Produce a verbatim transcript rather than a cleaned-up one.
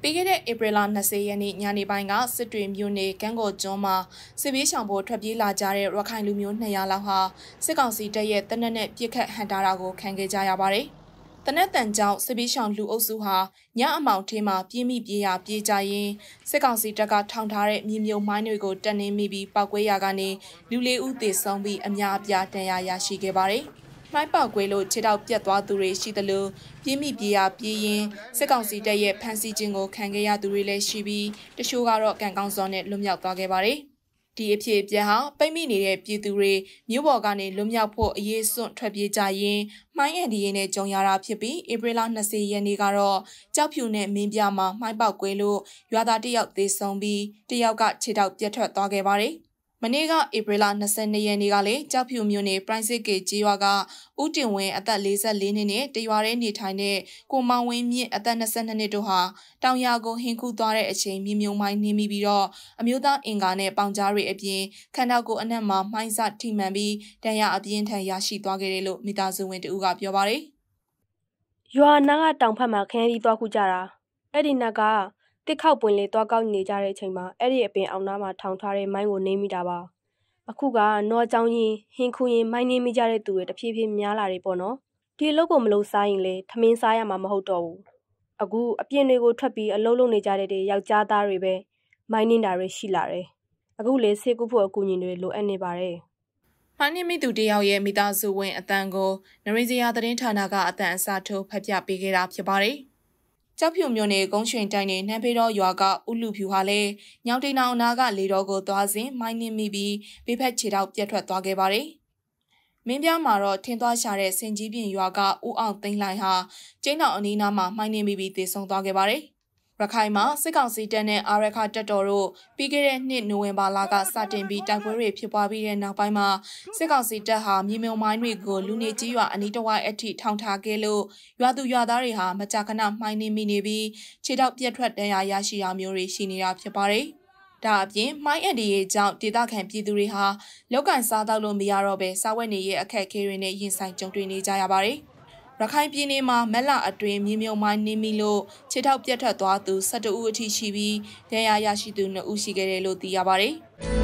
ပြီးခဲ့တဲ့ဧပြီလ၂၀ရက်နေ့ညနေပိုင်းကစစ်တွေမြို့နယ်ကန်းကော်ကျွန်းမှာစစ်ဘေးရှောင်ဖို့ထွက်ပြေးလာကြတဲ့ရခိုင်လူမျိုးနှစ်ရာလောက်ဟာစစ်ကောင်စီတပ်ရဲ့တနက်နဲ့ပြစ်ခတ်ဟန်တာတာကိုခံခဲ့ကြရပါတယ်။တနက်တန်ကြောင့်စစ်ဘေးရှောင်လူအုပ်စုဟာညအမောင်ထင်းမှာပြေးမိပြေးရပြေးကြရင်စစ်ကောင်စီတပ်ကထောင်ထားတဲ့မြေမြုံမိုင်းတွေကိုတက်နှင်းမိပြီးပောက်ကွဲရာကနေလူလေးဦးသေဆုံးပြီးအများအပြားဒဏ်ရာရရှိခဲ့ပါတယ်။မိုင်းပေါက်ကွဲလို့ခြေထောက်ပြတ်သွားသူတွေရှိသလိုပြင်းမိပြေးရပြေးရင်စစ်ကောင်စီတပ်ရဲ့ဖမ်းဆီးခြင်းကိုခံခဲ့ရသူတွေလည်းရှိပြီးတချို့ကတော့ကံကောင်းစွာနဲ့လွတ်မြောက်သွားခဲ့ပါတယ်။ဒီအဖြစ်အပျက်ဟာပိတ်မိနေတဲ့ပြည်သူတွေမြို့ပေါ်ကနေလွတ်မြောက်ဖို့အရေးစွန့်ထွက်ပြေးကြရင်မိုင်းအန်ဒီရဲနဲ့ကြုံရတာဖြစ်ပြီးဧပြီလ၂၀ရက်နေ့ကတော့ကြောက်ဖြူနဲ့မင်းပြမှာမိုင်းပေါက်ကွဲလို့ရွာသားတစ်ယောက်သေဆုံးပြီးတစ်ယောက်ကခြေထောက်ပြတ်ထွက်သွားခဲ့ပါတယ်။မနေ့ကဧပြီလ၂၂ရက်နေ့ကလည်းကြောက်ဖြူမြို့နယ်ပရိုင်စစ်ကေကျေးရွာကဦးတင်ဝင်းအသက်၄၄နှစ်နဲ့တရွာထဲနေထိုင်တဲ့ကိုမောင်ဝင်းမြင့်အသက်၂၂နှစ်တို့ဟာတောင်ယာကိုဟင်းခူးသွားတဲ့အချိန်မြေမြုံမိုင်းနှင်းမိပြီးတော့အမျိုးသားအင်္ဂါနဲ့ပေါင်ကြားတွေအပြင်ခန္ဓာကိုယ်အနက်မှာမိုင်းစထိမှန်ပြီးဒဏ်ရာအပြင်းထန်ရရှိသွားခဲ့တယ်လို့မိသားစုဝင်တဦးကပြောပါတယ်။ရွာနားကတောင်ဖက်မှာခန်းပြီးသွားခုကြတာအဲ့ဒီနောက်ကတစ်ခေါက်ပွင့်လေးသွားကောက်နေကြတဲ့အချိန်မှာအဲ့ဒီအပင်အောင်နားမှာထောင်ထားတဲ့မိုင်းကိုနှင်းမိတာပါအခုကနောအကြောင်းရင်ဟင်းခူရင်မိုင်းနှင်းမိကြတဲ့သူတွေတဖြည်းဖြည်းများလာတယ်ပေါ့နော်ဒီအလုပ်ကိုမလုပ်စားရင်လေထမင်းစားရမှာမဟုတ်တော့ဘူးအခုအပြင်းတွေကိုထွက်ပြီးအလုပ်လုပ်နေကြတဲ့ယောက်ျားသားတွေပဲမိုင်းနှင်းတာတွေရှိလာတယ်အခုလေဆေးကုဖို့အကူအညီတွေလိုအပ်နေပါတယ်မိုင်းနှင်းမိသူတယောက်ရဲ့မိသားစုဝင်အတန်ကိုနရိစရာသတင်းဌာနကအတန်အစားထိုးဖတ်ပြပေးခဲ့တာဖြစ်ပါတယ်ကြောက်ဖြူမြို့နယ်ကုန်းရွှင်တိုင်းနယ်နန်းဖေးတော်ရွာကဦးလူဖြူဟာလည်းညောင်တိန်အောင်နာကလေတော်ကိုသွားစဉ်မိုင်းနှင်းမိပြီးဘေးဖက်ခြေထောက်ပြတ်ထွက်သွားခဲ့ပါတယ်။မင်းပြမှာတော့ထင်းသွားရှာတဲ့စင်ကြီးပြင်ရွာကဦးအောင်သိန်းလှိုင်ဟာကျင်းတော်အနီးနားမှာမိုင်းနှင်းမိပြီးသေဆုံးသွားခဲ့ပါတယ်။ရခိုင်မှာစစ်ကောင်စီတပ်နဲ့အာရခတပ်တော်တို့ပြီးခဲ့တဲ့နှစ်နိုဝင်ဘာလကစတင်ပြီးတိုက်ပွဲတွေဖြစ်ပွားပြီးတဲ့နောက်ပိုင်းမှာစစ်ကောင်စီတပ်ဟာမြေမြုံမိုင်းတွေကိုလူနေကြီးရွာအနီးတစ်ဝိုက်အထိထောင်ထားခဲ့လို့ရွာသူရွာသားတွေဟာမကြာခဏမှိုင်းနှင်းမိနေပြီးခြေထောက်ပြတ်ထွက်ဒဏ်ရာရရှိရာမျိုးတွေရှိနေတာဖြစ်ပါတယ်။ဒါအပြင်မိုင်းအန်ဒီရဲ့ကြောင့်ဒေသခံပြည်သူတွေဟာလောက်ကန်စားတော့လို့မရတော့ပဲစားဝတ်နေရဲ့အခက်အခဲတွေနဲ့ရင်ဆိုင်ကြုံတွေ့နေကြရပါတယ်။ရခိုင်ပြည်နယ်မှာမက်လအတွင်းမြေမြုံမိုင်းနှင်းမိလို့ခြေထောက်ပြတ်ထွက်သွားသူ၁၁ဦးအထိရှိပြီးဒဏ်ရာရရှိသူ၂ဦးရှိခဲ့တယ်လို့သိရပါတယ်။